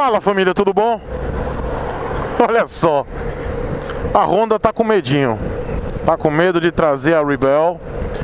Fala família, tudo bom? Olha só, a Honda tá com medinho. Tá com medo de trazer a Rebel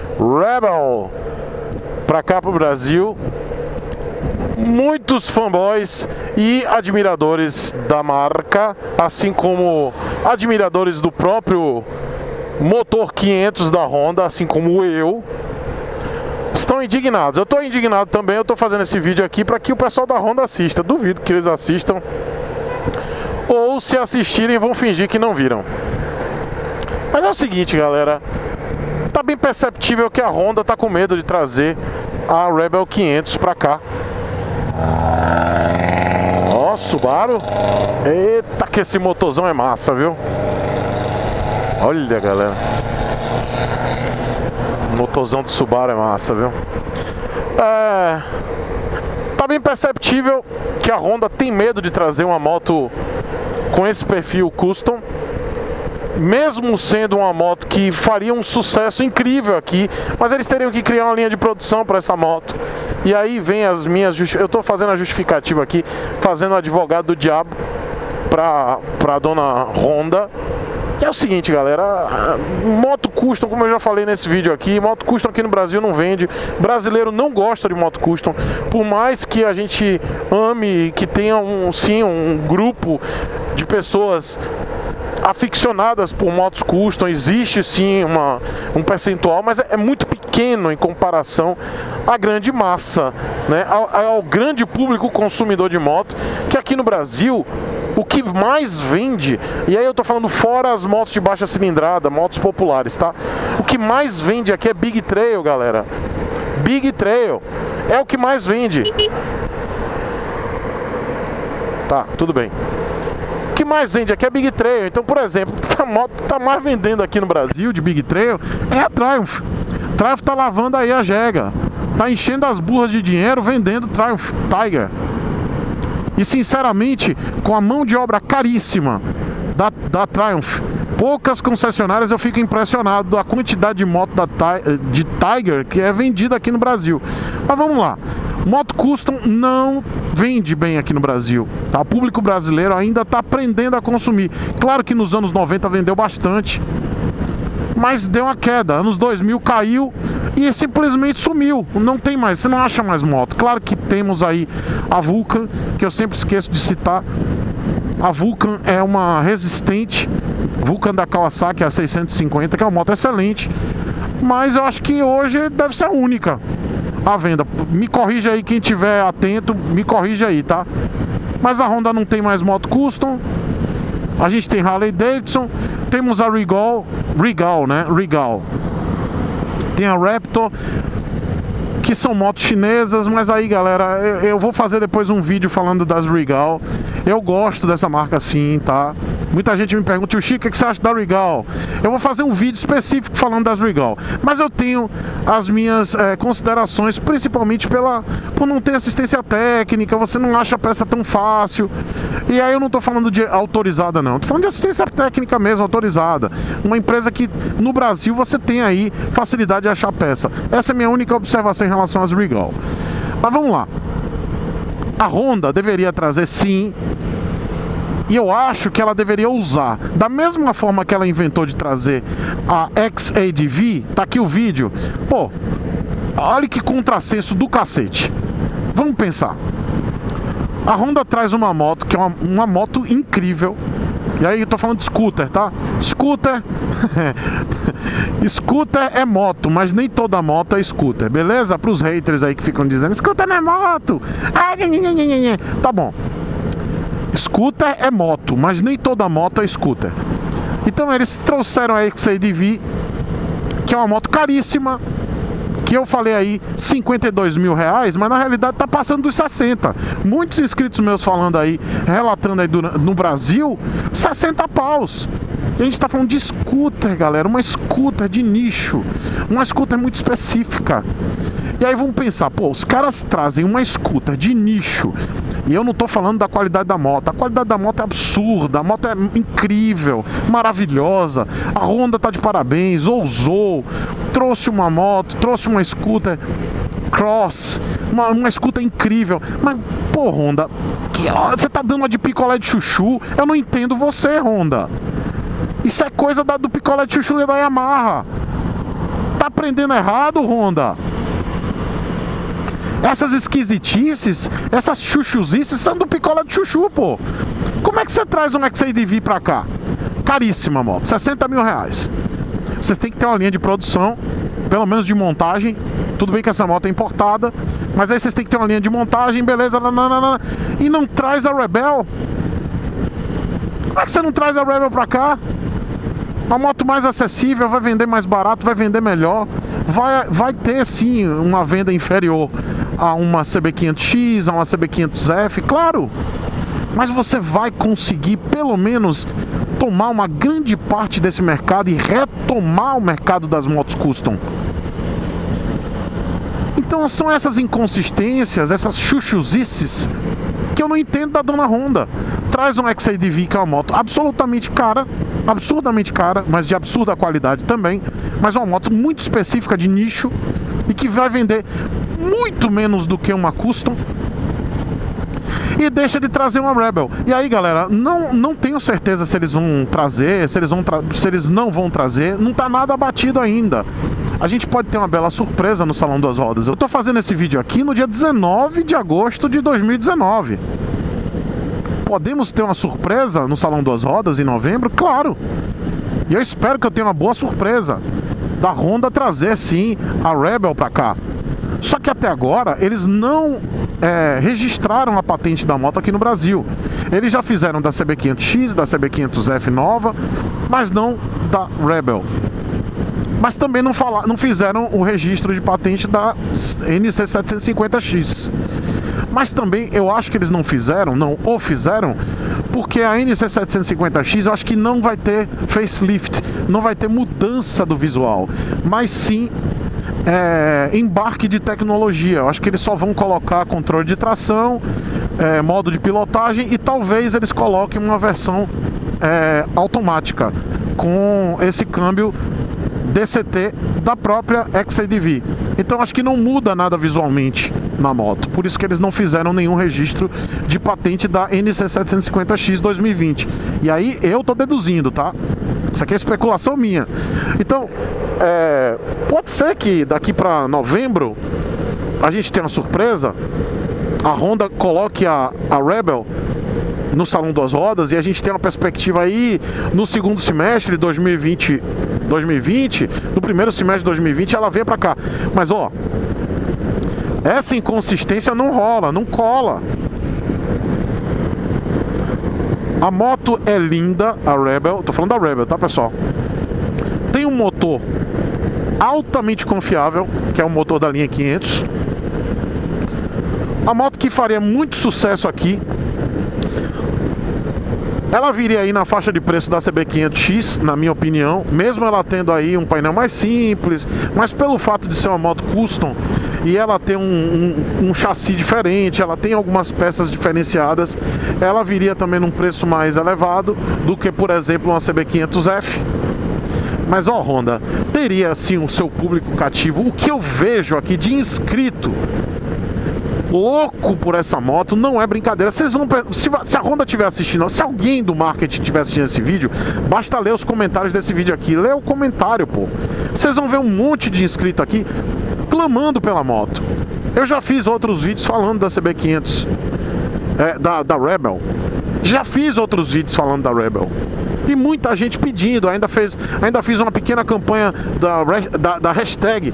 pra cá pro Brasil. Muitos fanboys e admiradores da marca, assim como admiradores do próprio motor 500 da Honda, assim como eu, estão indignados. Eu estou indignado também. Eu estou fazendo esse vídeo aqui para que o pessoal da Honda assista. Duvido que eles assistam, ou se assistirem vão fingir que não viram. Mas é o seguinte, galera, tá bem perceptível que a Honda tá com medo de trazer a Rebel 500 para cá. Ó, Subaru. Eita, que esse motorzão é massa, viu? Olha, galera, o motorzão do Subaru é massa, viu? Tá bem perceptível que a Honda tem medo de trazer uma moto com esse perfil custom, mesmo sendo uma moto que faria um sucesso incrível aqui, mas eles teriam que criar uma linha de produção para essa moto. E aí vem as minhas eu tô fazendo a justificativa aqui, fazendo advogado do diabo pra dona Honda. E é o seguinte, galera, moto custom, como eu já falei nesse vídeo aqui, moto custom aqui no Brasil não vende. Brasileiro não gosta de moto custom, por mais que a gente ame, que tenha um grupo de pessoas aficionadas por motos custom, existe sim um percentual, mas é muito pequeno em comparação à grande massa, né? ao grande público consumidor de moto, que aqui no Brasil o que mais vende, e aí eu tô falando fora as motos de baixa cilindrada, motos populares, tá? O que mais vende aqui é Big Trail, galera. Big Trail é o que mais vende. Tá, tudo bem. O que mais vende aqui é Big Trail. Então, por exemplo, a moto que tá mais vendendo aqui no Brasil de Big Trail é a Triumph. Triumph tá lavando aí a jega, tá enchendo as burras de dinheiro vendendo Triumph Tiger. E sinceramente, com a mão de obra caríssima da Triumph, poucas concessionárias, eu fico impressionado da quantidade de moto de Tiger que é vendida aqui no Brasil. Mas vamos lá, moto custom não vende bem aqui no Brasil, tá? O público brasileiro ainda está aprendendo a consumir. Claro que nos anos 90 vendeu bastante, mas deu uma queda. Anos 2000 caiu e simplesmente sumiu. Não tem mais, você não acha mais moto. Claro que temos aí a Vulcan, que eu sempre esqueço de citar. A Vulcan é uma resistente, Vulcan da Kawasaki, a 650, que é uma moto excelente, mas eu acho que hoje deve ser a única à venda. Me corrija aí, quem tiver atento, me corrija aí, tá? Mas a Honda não tem mais moto custom. A gente tem Harley Davidson, temos a Regal, né? Regal. Tem a Raptor, que são motos chinesas, mas aí, galera, eu vou fazer depois um vídeo falando das Regal. Eu gosto dessa marca sim, tá? Muita gente me pergunta, tio Chico, o que você acha da Regal? Eu vou fazer um vídeo específico falando das Regal, mas eu tenho as minhas considerações, principalmente por não ter assistência técnica. Você não acha a peça tão fácil. E aí eu não tô falando de autorizada, não. Tô falando de assistência técnica mesmo, autorizada. Uma empresa que no Brasil você tem aí facilidade de achar peça. Essa é a minha única observação em relação às Regal. Mas vamos lá. A Honda deveria trazer sim, e eu acho que ela deveria usar da mesma forma que ela inventou de trazer a XADV. Tá aqui o vídeo. Pô, olha que contrassenso do cacete. Vamos pensar. A Honda traz uma moto que é uma moto incrível. E aí eu tô falando de scooter, tá? Scooter Scooter é moto, mas nem toda moto é scooter, beleza? Para os haters aí que ficam dizendo scooter não é moto. Tá bom. Scooter é moto, mas nem toda moto é scooter. Então eles trouxeram a XADV, que é uma moto caríssima, que eu falei aí 52 mil reais, mas na realidade tá passando dos 60. Muitos inscritos meus falando aí, relatando aí no Brasil, 60 paus. E a gente tá falando de scooter, galera, uma scooter de nicho, uma scooter muito específica. E aí vamos pensar, pô, os caras trazem uma scooter de nicho, e eu não tô falando da qualidade da moto. A qualidade da moto é absurda, a moto é incrível, maravilhosa. A Honda tá de parabéns, ousou, trouxe uma moto, trouxe uma scooter Cross, uma scooter incrível. Mas, pô, Honda, você tá dando uma de picolé de chuchu? Eu não entendo você, Honda. Isso é coisa do picolé de chuchu e da Yamaha. Tá aprendendo errado, Honda? Essas esquisitices, essas chuchuzices são do picolé de chuchu, pô. Como é que você traz um XADV pra cá? Caríssima moto, 60 mil reais. Vocês têm que ter uma linha de produção, pelo menos de montagem. Tudo bem que essa moto é importada, mas aí vocês têm que ter uma linha de montagem, beleza, nananana, e não traz a Rebel. Como é que você não traz a Rebel pra cá? Uma moto mais acessível, vai vender mais barato, vai vender melhor. Vai ter sim uma venda inferior a uma CB500X, a uma CB500F, claro. Mas você vai conseguir pelo menos tomar uma grande parte desse mercado e retomar o mercado das motos custom. Então são essas inconsistências, essas chuchuzices que eu não entendo da dona Honda. Traz um XADV, que é uma moto absolutamente cara, absurdamente cara, mas de absurda qualidade também, mas uma moto muito específica de nicho e que vai vender muito menos do que uma custom, e deixa de trazer uma Rebel. E aí, galera, não tenho certeza se eles vão trazer, se eles não vão trazer. Não tá nada batido ainda. A gente pode ter uma bela surpresa no Salão das Rodas. Eu tô fazendo esse vídeo aqui no dia 19 de agosto de 2019. Podemos ter uma surpresa no Salão das Rodas em novembro? Claro. E eu espero que eu tenha uma boa surpresa da Honda trazer sim a Rebel pra cá. Só que até agora eles não registraram a patente da moto aqui no Brasil. Eles já fizeram da CB500X, da CB500F nova, mas não da Rebel. Mas também não fizeram o registro de patente da NC750X. Mas também eu acho que eles não fizeram, porque a NC750X eu acho que não vai ter facelift, não vai ter mudança do visual, mas sim embarque de tecnologia. Eu acho que eles só vão colocar controle de tração, modo de pilotagem, e talvez eles coloquem uma versão automática com esse câmbio DCT da própria XADV. Então acho que não muda nada visualmente na moto, por isso que eles não fizeram nenhum registro de patente da NC750X 2020. E aí eu tô deduzindo, tá? Isso aqui é especulação minha. Então pode ser que daqui para novembro a gente tenha uma surpresa, a Honda coloque a Rebel no Salão das Rodas, e a gente tem uma perspectiva aí no segundo semestre de 2020, no primeiro semestre de 2020 ela vem pra cá. Mas ó, essa inconsistência não rola, não cola. A moto é linda, a Rebel, tô falando da Rebel, tá, pessoal? Tem um motor altamente confiável, que é o motor da linha 500. A moto que faria muito sucesso aqui. Ela viria aí na faixa de preço da CB500X, na minha opinião, mesmo ela tendo aí um painel mais simples, mas pelo fato de ser uma moto custom e ela ter um chassi diferente, ela tem algumas peças diferenciadas, ela viria também num preço mais elevado do que, por exemplo, uma CB500F. Mas ó, Honda, teria assim o seu público cativo. O que eu vejo aqui de inscrito louco por essa moto não é brincadeira. Vocês vão, se a Honda estiver assistindo, se alguém do marketing estiver assistindo esse vídeo, basta ler os comentários desse vídeo aqui. Lê o comentário, pô. Vocês vão ver um monte de inscrito aqui clamando pela moto. Eu já fiz outros vídeos falando da CB500, da Rebel. Já fiz outros vídeos falando da Rebel. E muita gente pedindo. Ainda fiz uma pequena campanha da hashtag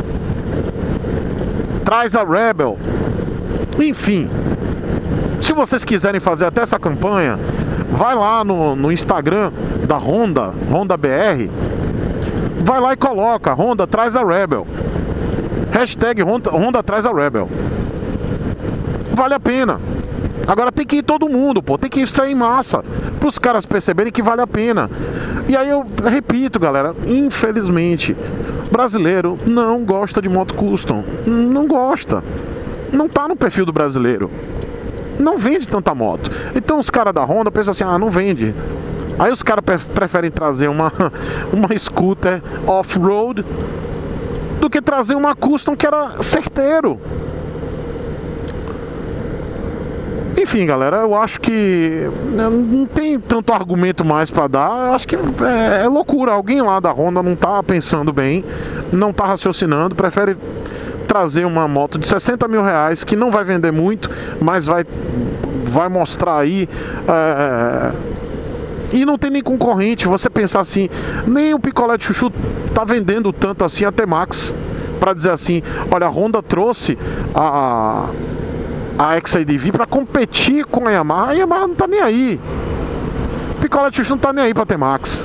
Traz a Rebel. Enfim, se vocês quiserem fazer até essa campanha, vai lá no Instagram da Honda, Honda BR, vai lá e coloca Honda Traz a Rebel, hashtag Honda Traz a Rebel. Vale a pena. Agora tem que ir todo mundo, pô, tem que sair em massa, para os caras perceberem que vale a pena. E aí eu repito, galera, infelizmente, brasileiro não gosta de moto custom, não gosta. Não tá no perfil do brasileiro. Não vende tanta moto. Então os caras da Honda pensam assim, não vende. Aí os caras preferem trazer uma scooter off-road do do que trazer uma custom que era certeiro. Enfim, galera, eu acho que não tem tanto argumento mais pra dar. Eu acho que é loucura. Alguém lá da Honda não tá pensando bem, não tá raciocinando, prefere trazer uma moto de 60 mil reais que não vai vender muito, mas vai mostrar aí. E não tem nem concorrente. Você pensar assim, nem o picolé de chuchu tá vendendo tanto assim a T-Max pra dizer assim, olha, a Honda trouxe a XADV para competir com a Yamaha não tá nem aí. O picolé de chuchu não tá nem aí pra T-Max.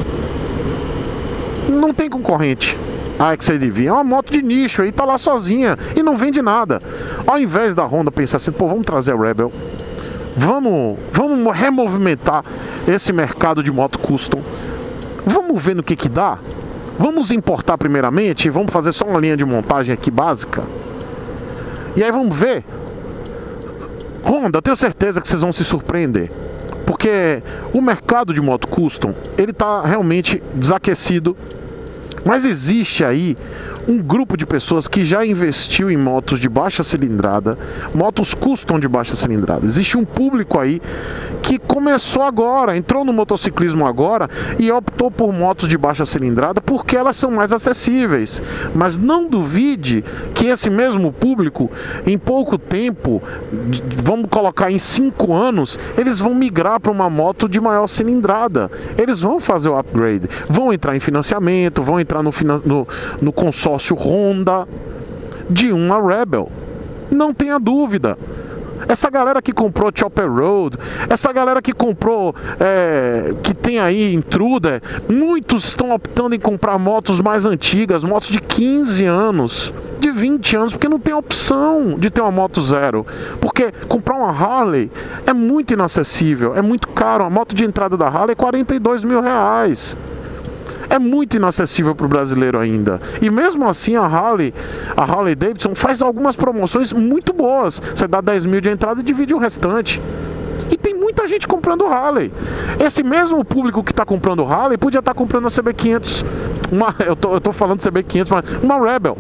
Não tem concorrente. A XADV é uma moto de nicho aí, tá lá sozinha e não vende nada. Ao invés da Honda pensar assim, pô, vamos trazer a Rebel, vamos removimentar esse mercado de moto custom, vamos ver no que dá, vamos importar primeiramente, vamos fazer só uma linha de montagem aqui básica, e aí vamos ver. Honda, eu tenho certeza que vocês vão se surpreender, porque o mercado de moto custom, ele tá realmente desaquecido, mas existe aí um grupo de pessoas que já investiu em motos de baixa cilindrada, motos custom de baixa cilindrada. Existe um público aí que começou agora, entrou no motociclismo agora e optou por motos de baixa cilindrada porque elas são mais acessíveis. Mas não duvide que esse mesmo público, em pouco tempo, vamos colocar em 5 anos, eles vão migrar para uma moto de maior cilindrada. Eles vão fazer o upgrade, vão entrar em financiamento, vão entrar no consórcio Honda de uma Rebel. Não tenha dúvida. Essa galera que comprou Chopper Road, essa galera que comprou, que tem aí Intruder, muitos estão optando em comprar motos mais antigas, motos de 15 anos, de 20 anos, porque não tem opção de ter uma moto zero. Porque comprar uma Harley é muito inacessível, é muito caro. A moto de entrada da Harley é 42 mil reais. É muito inacessível para o brasileiro ainda. E mesmo assim a Harley Davidson faz algumas promoções muito boas. Você dá 10 mil de entrada e divide o restante. E tem muita gente comprando Harley. Esse mesmo público que está comprando Harley podia estar comprando a CB500. Eu tô falando CB500, mas uma Rebel.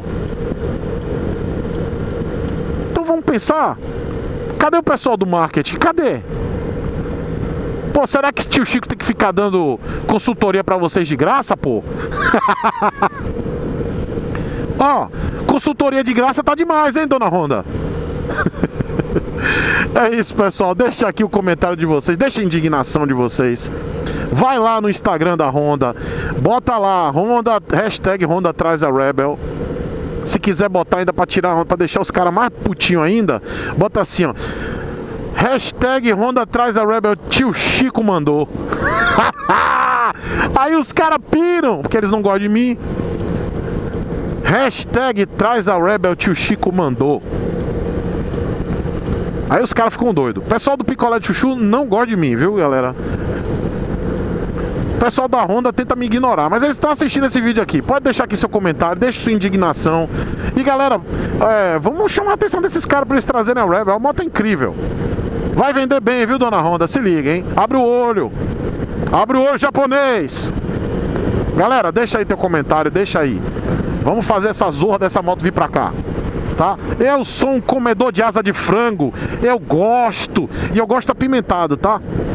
Então vamos pensar. Cadê o pessoal do marketing? Cadê? Pô, será que tio Chico tem que ficar dando consultoria pra vocês de graça, pô? Ó, consultoria de graça tá demais, hein, dona Honda? É isso, pessoal. Deixa aqui o comentário de vocês, deixa a indignação de vocês. Vai lá no Instagram da Honda, bota lá, Honda, hashtag Honda traz a Rebel. Se quiser botar ainda pra tirar, pra deixar os caras mais putinhos ainda, bota assim, ó. Hashtag Honda traz a Rebel, tio Chico mandou. Aí os caras piram, porque eles não gostam de mim. Hashtag traz a Rebel, tio Chico mandou. Aí os caras ficam doidos. O pessoal do picolé de chuchu não gosta de mim, viu, galera? O pessoal da Honda tenta me ignorar, mas eles estão assistindo esse vídeo aqui. Pode deixar aqui seu comentário, deixa sua indignação. E galera, vamos chamar a atenção desses caras para eles trazerem a Rebel. A moto é incrível. Vai vender bem, viu, dona Honda? Se liga, hein? Abre o olho. Abre o olho, japonês. Galera, deixa aí teu comentário, deixa aí. Vamos fazer essa zorra dessa moto vir pra cá, tá? Eu sou um comedor de asa de frango. Eu gosto. E eu gosto apimentado, tá?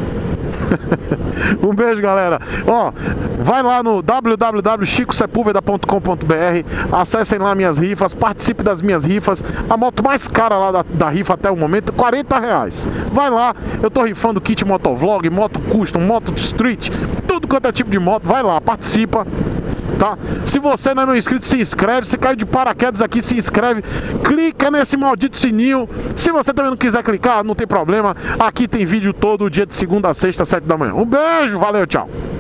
Um beijo, galera. Ó, vai lá no www.chicosepulveda.com.br, acessem lá minhas rifas, participe das minhas rifas. A moto mais cara lá da rifa até o momento, R$40. Vai lá, eu tô rifando kit motovlog, moto custom, moto street, tudo quanto é tipo de moto. Vai lá, participa, tá? Se você não é meu inscrito, se inscreve. Se caiu de paraquedas aqui, se inscreve. Clica nesse maldito sininho. Se você também não quiser clicar, não tem problema. Aqui tem vídeo todo dia de segunda a sexta, 7 da manhã. Um beijo, valeu, tchau.